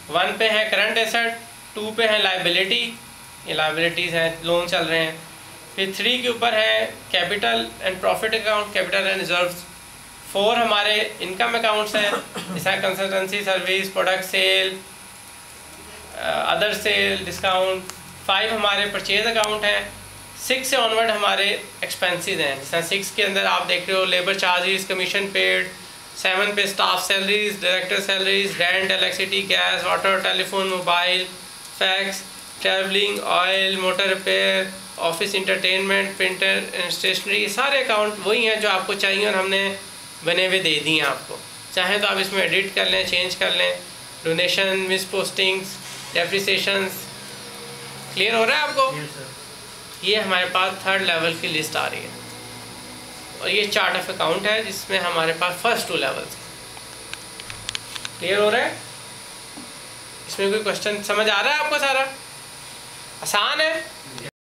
1 पे है current asset, 2 पे है लाइबिलिटी, ये लाइबिलिटीज़ हैं, लोन चल रहे हैं। फिर 3 के ऊपर है capital and profit account, capital and reserves. 4 हमारे इनकम अकाउंट्स हैं, जैसे consultancy service, product sale, other sale, discount. 5 हमारे परचेज अकाउंट हैं। 6 से ऑनवर्ड हमारे एक्सपेंसेस हैं, जैसे 6 के अंदर आप देख रहे हो labour charges, commission paid. 7 pay staff salaries, director salaries, rent, electricity, gas, water, telephone, mobile, fax, travelling, oil, motor repair, office entertainment, printer, stationery, सारे अकाउंट वही हैं जो आपको चाहिए और हमने बने हुए दे दिए हैं आपको। चाहें तो आप इसमें एडिट कर लें, चेंज कर लें। Donation, mis postings, depreciations. Clear हो रहा है आपको? ये हमारे पास 3rd लेवल की लिस्ट आ रही है और ये चार्ट ऑफ अकाउंट है जिसमें हमारे पास फर्स्ट 2 लेवल्स। क्लियर हो रहा है? इसमें कोई क्वेश्चन समझ आ रहा है आपको? सारा आसान है।